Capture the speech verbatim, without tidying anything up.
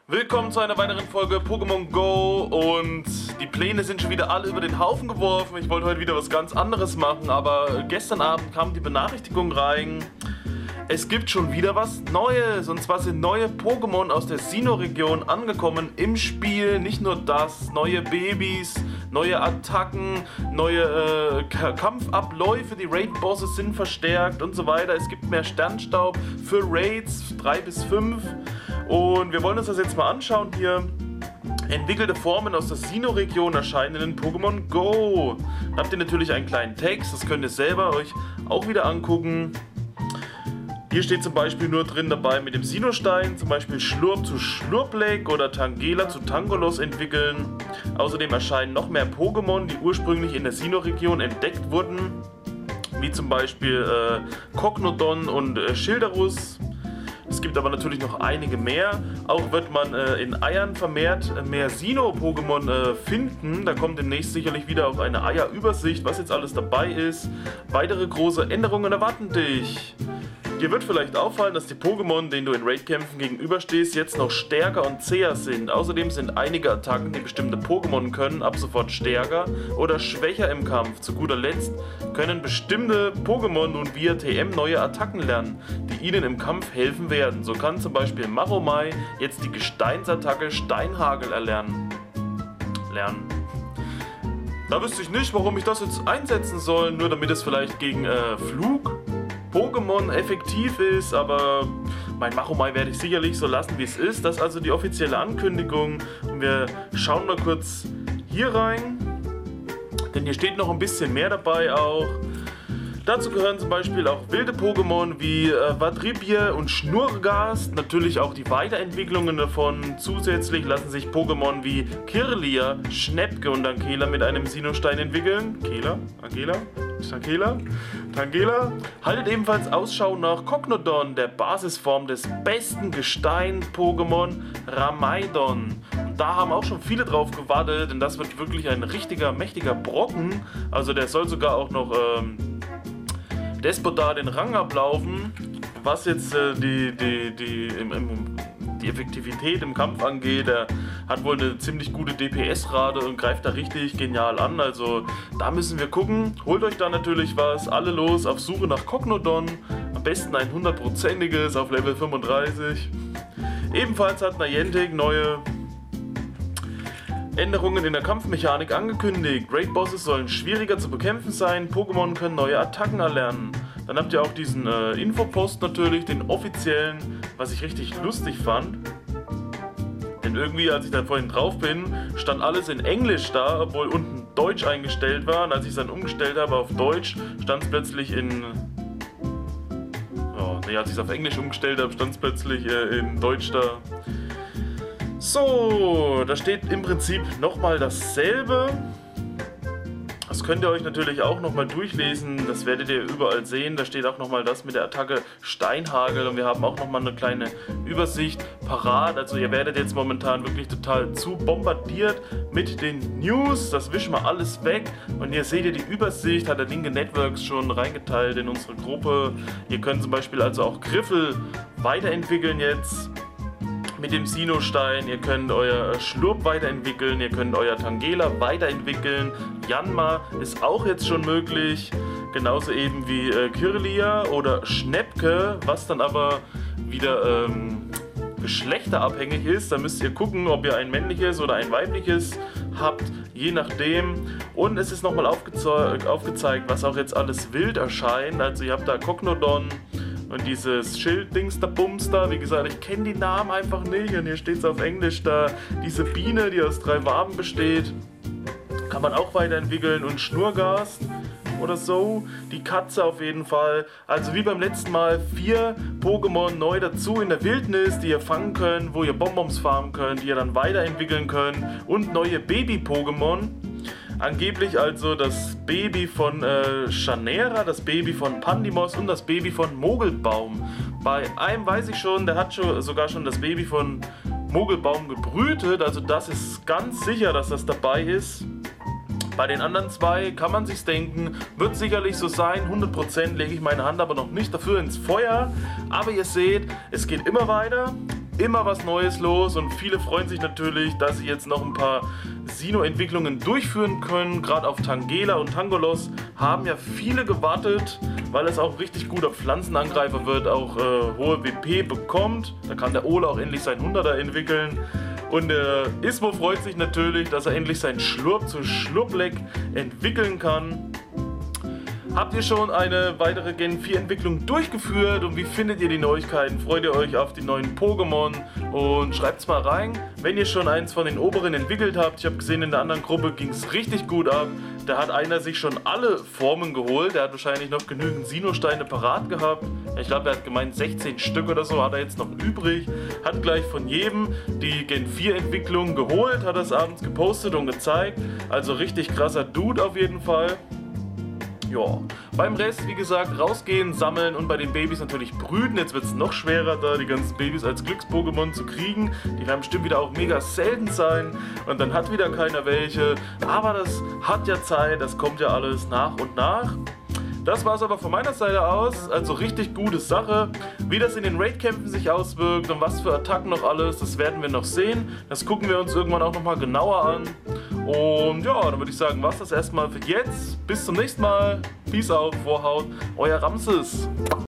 Willkommen zu einer weiteren Folge Pokémon Go und die Pläne sind schon wieder alle über den Haufen geworfen. Ich wollte heute wieder was ganz anderes machen, aber gestern Abend kam die Benachrichtigung rein. Es gibt schon wieder was Neues, und zwar sind neue Pokémon aus der Sinnoh-Region angekommen im Spiel. Nicht nur das, neue Babys, neue Attacken, neue äh, K- Kampfabläufe, die Raid-Bosse sind verstärkt und so weiter. Es gibt mehr Sternstaub für Raids, drei bis fünf. Und wir wollen uns das jetzt mal anschauen hier. Entwickelte Formen aus der Sinnoh-Region erscheinen in Pokémon Go. Da habt ihr natürlich einen kleinen Text, das könnt ihr selber euch auch wieder angucken. Hier steht zum Beispiel nur drin dabei mit dem Sinnoh-Stein, zum Beispiel Schlurp zu Schlurpleck oder Tangela zu Tangolos entwickeln. Außerdem erscheinen noch mehr Pokémon, die ursprünglich in der Sinnoh-Region entdeckt wurden, wie zum Beispiel äh, Cognodon und äh, Schilderus. Es gibt aber natürlich noch einige mehr. Auch wird man äh, in Eiern vermehrt äh, mehr Sinnoh-Pokémon äh, finden. Da kommt demnächst sicherlich wieder auf eine Eierübersicht, was jetzt alles dabei ist. Weitere große Änderungen erwarten dich. Dir wird vielleicht auffallen, dass die Pokémon, denen du in Raid-Kämpfen gegenüberstehst, jetzt noch stärker und zäher sind. Außerdem sind einige Attacken, die bestimmte Pokémon können, ab sofort stärker oder schwächer im Kampf. Zu guter Letzt können bestimmte Pokémon nun via T M neue Attacken lernen, die ihnen im Kampf helfen werden. So kann zum Beispiel Maromai jetzt die Gesteinsattacke Steinhagel erlernen. Lernen. Da wüsste ich nicht, warum ich das jetzt einsetzen soll, nur damit es vielleicht gegen äh, Flug Pokémon effektiv ist, aber mein Maromai werde ich sicherlich so lassen, wie es ist. Das ist also die offizielle Ankündigung und wir schauen mal kurz hier rein, denn hier steht noch ein bisschen mehr dabei auch. Dazu gehören zum Beispiel auch wilde Pokémon wie äh, Vadribier und Schnurgast, natürlich auch die Weiterentwicklungen davon. Zusätzlich lassen sich Pokémon wie Kirlia, Schnäppke und Tangela mit einem Sinnoh-Stein entwickeln. Kela? Angela? Tangela? Tangela? Haltet ebenfalls Ausschau nach Cognodon, der Basisform des besten Gestein-Pokémon Ramaidon. Und da haben auch schon viele drauf gewartet, denn das wird wirklich ein richtiger, mächtiger Brocken. Also der soll sogar auch noch ähm, Despotar den Rang ablaufen, was jetzt äh, die, die, die, im, im, die Effektivität im Kampf angeht. Er hat wohl eine ziemlich gute D P S-Rate und greift da richtig genial an. Also da müssen wir gucken. Holt euch da natürlich was. Alle los auf Suche nach Cognodon. Am besten ein hundertprozentiges auf Level fünfunddreißig. Ebenfalls hat Niantic neue Änderungen in der Kampfmechanik angekündigt. Raid-Bosses sollen schwieriger zu bekämpfen sein, Pokémon können neue Attacken erlernen. Dann habt ihr auch diesen äh, Infopost natürlich, den offiziellen, was ich richtig lustig fand. Denn irgendwie, als ich da vorhin drauf bin, stand alles in Englisch da, obwohl unten Deutsch eingestellt war. Und als ich es dann umgestellt habe auf Deutsch, stand es plötzlich in... Oh, nee, als ich es auf Englisch umgestellt habe, stand es plötzlich äh, in Deutsch da. So, da steht im Prinzip nochmal dasselbe. Das könnt ihr euch natürlich auch nochmal durchlesen, das werdet ihr überall sehen. Da steht auch nochmal das mit der Attacke Steinhagel und wir haben auch nochmal eine kleine Übersicht parat. Also ihr werdet jetzt momentan wirklich total zu bombardiert mit den News. Das wischen wir alles weg und hier seht ihr die Übersicht, hat der Linke Networks schon reingeteilt in unsere Gruppe. Ihr könnt zum Beispiel also auch Griffel weiterentwickeln jetzt mit dem Sinnoh-Stein, ihr könnt euer Schlurp weiterentwickeln, ihr könnt euer Tangela weiterentwickeln, Yanma ist auch jetzt schon möglich, genauso eben wie äh, Kirlia oder Schnäppke, was dann aber wieder ähm, geschlechterabhängig ist. Da müsst ihr gucken, ob ihr ein männliches oder ein weibliches habt, je nachdem. Und es ist nochmal aufgeze- aufgezeigt, was auch jetzt alles wild erscheint. Also ihr habt da Cognodon und dieses Schilddings da Bums da, wie gesagt, ich kenne die Namen einfach nicht und hier steht es auf Englisch da. Diese Biene, die aus drei Waben besteht, kann man auch weiterentwickeln und Schnurgast oder so. Die Katze auf jeden Fall. Also wie beim letzten Mal vier Pokémon neu dazu in der Wildnis, die ihr fangen könnt, wo ihr Bonbons farmen könnt, die ihr dann weiterentwickeln könnt und neue Baby-Pokémon. Angeblich also das Baby von äh, Chanera, das Baby von Pandimos und das Baby von Mogelbaum. Bei einem weiß ich schon, der hat schon, sogar schon das Baby von Mogelbaum gebrütet, also das ist ganz sicher, dass das dabei ist. Bei den anderen zwei kann man sich's denken, wird sicherlich so sein, hundert Prozent lege ich meine Hand aber noch nicht dafür ins Feuer. Aber ihr seht, es geht immer weiter. immer was Neues los und viele freuen sich natürlich, dass sie jetzt noch ein paar Sinnoh-Entwicklungen durchführen können. Gerade auf Tangela und Tangolos haben ja viele gewartet, weil es auch richtig guter Pflanzenangreifer wird, auch äh, hohe W P bekommt. Da kann der Ole auch endlich seinen hunderter entwickeln. Und der Ismo freut sich natürlich, dass er endlich seinen Schlurp zu Schlurpleck entwickeln kann. Habt ihr schon eine weitere Gen vier Entwicklung durchgeführt und wie findet ihr die Neuigkeiten? Freut ihr euch auf die neuen Pokémon? Und schreibt's mal rein, wenn ihr schon eins von den oberen entwickelt habt. Ich habe gesehen, in der anderen Gruppe ging es richtig gut ab. Da hat einer sich schon alle Formen geholt. Der hat wahrscheinlich noch genügend Sinnoh-Steine parat gehabt. Ich glaube, er hat gemeint sechzehn Stück oder so hat er jetzt noch übrig. Hat gleich von jedem die Gen vier Entwicklung geholt, hat das abends gepostet und gezeigt. Also richtig krasser Dude auf jeden Fall. Ja, beim Rest, wie gesagt, rausgehen, sammeln und bei den Babys natürlich brüten. Jetzt wird es noch schwerer, da die ganzen Babys als Glücks-Pokémon zu kriegen. Die werden bestimmt wieder auch mega selten sein und dann hat wieder keiner welche. Aber das hat ja Zeit, das kommt ja alles nach und nach. Das war es aber von meiner Seite aus, also richtig gute Sache. Wie das in den Raid-Kämpfen sich auswirkt und was für Attacken noch alles, das werden wir noch sehen. Das gucken wir uns irgendwann auch nochmal genauer an. Und ja, dann würde ich sagen, was das erstmal für jetzt. Bis zum nächsten Mal. Peace out, Vorhaut, euer Ramses.